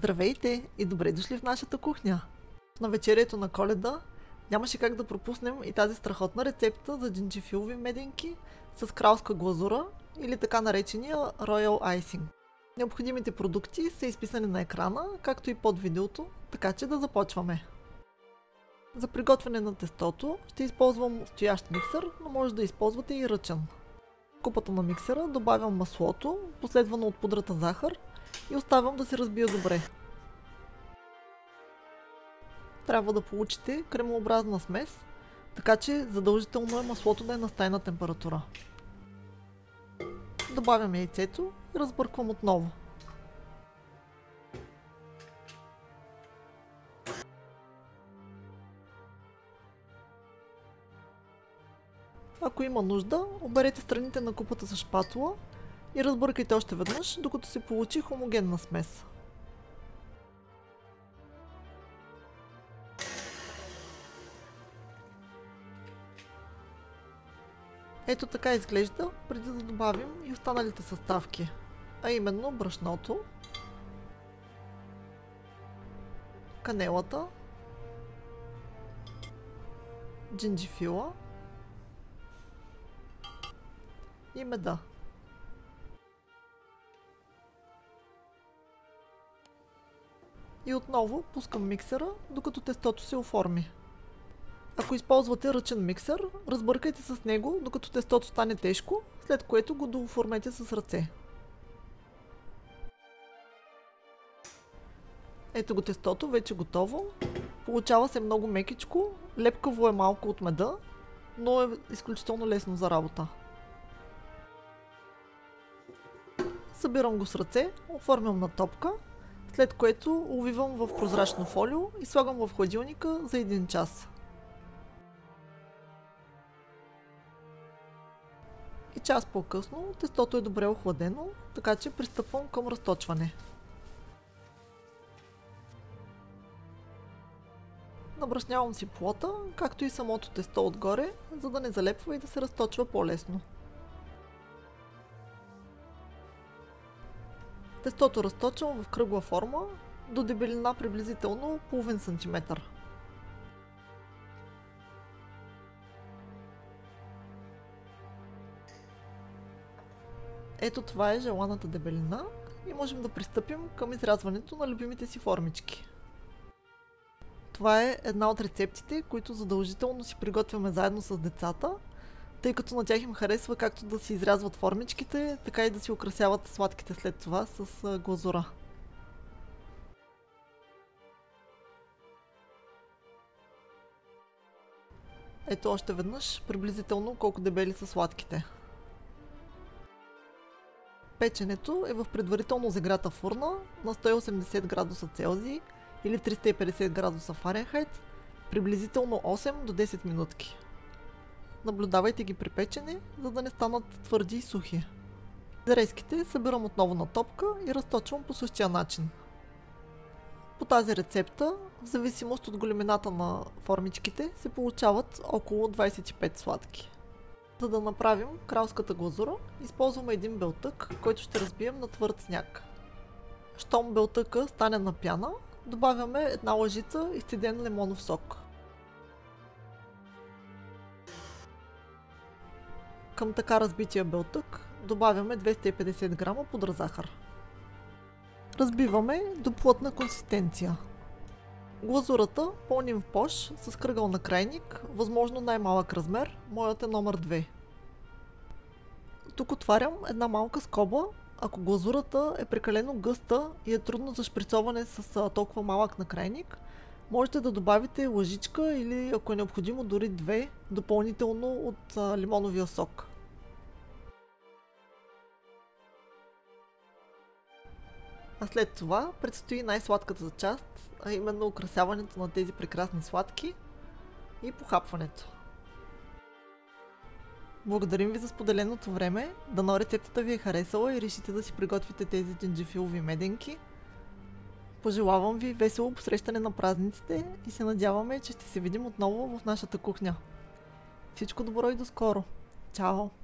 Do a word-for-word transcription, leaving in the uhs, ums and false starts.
Здравейте и добре дошли в нашата кухня! На вечерието на Коледа нямаше как да пропуснем и тази страхотна рецепта за джинджифилови меденки с кралска глазура или така наречения Royal Icing. Необходимите продукти са изписани на екрана, както и под видеото, така че да започваме. За приготвяне на тестото ще използвам стоящ миксер, но може да използвате и ръчен. В купата на миксера добавям маслото, последвано от пудрата захар и оставям да се разбие добре. Трябва да получите кремообразна смес, така че задължително е маслото да е на стайна температура. Добавям яйцето и разбърквам отново. Ако има нужда, оберете страните на купата с шпатула и разбъркайте още веднъж, докато се получи хомогенна смес. Ето така изглежда, преди да добавим и останалите съставки, а именно брашното, канелата, джинджифила и меда. И отново пускам миксера, докато тестото се оформи. Ако използвате ръчен миксер, разбъркайте с него, докато тестото стане тежко, след което го дооформете с ръце. Ето го тестото, вече готово. Получава се много мекичко, лепкаво е малко от меда, но е изключително лесно за работа. Събирам го с ръце, оформям на топка, след което увивам в прозрачно фолио и слагам в хладилника за един час. И час по-късно тестото е добре охладено, така че пристъпвам към разточване. Набръснявам си плота, както и самото тесто отгоре, за да не залепва и да се разточва по-лесно. Тестото разточвам в кръгла форма до дебелина приблизително половин сантиметър. Ето това е желаната дебелина и можем да пристъпим към изрязването на любимите си формички. Това е една от рецептите, които задължително си приготвяме заедно с децата, тъй като на тях им харесва както да си изрязват формичките, така и да си украсяват сладките след това с глазура. Ето още веднъж приблизително колко дебели са сладките. Печенето е в предварително загрята фурна на сто и осемдесет градуса Целзий или триста и петдесет градуса Фаренхайт, приблизително осем до десет минутки. Наблюдавайте ги при печене, за да не станат твърди и сухи. Зарезките събирам отново на топка и разточвам по същия начин. По тази рецепта, в зависимост от големината на формичките, се получават около двадесет и пет сладки. За да направим кралската глазура, използваме един белтък, който ще разбием на твърд сняг. Щом белтъка стане на пяна, добавяме една лъжица изцеден лимонов сок. Към така разбития белтък добавяме двеста и петдесет грама пудра захар. Разбиваме до плътна консистенция. Глазурата пълним в пош с кръгъл накрайник, възможно най-малък размер, моят е номер две. Тук отварям една малка скоба, ако глазурата е прекалено гъста и е трудно за шприцоване с толкова малък накрайник, можете да добавите лъжичка или, ако е необходимо, дори две допълнително от а, лимоновия сок. А след това предстои най-сладката част, а именно украсяването на тези прекрасни сладки и похапването. Благодарим ви за споделеното време, дано рецептата ви е харесала и решите да си приготвите тези джинджифилови меденки. Пожелавам ви весело посрещане на празниците и се надяваме, че ще се видим отново в нашата кухня. Всичко добро и до скоро! Чао!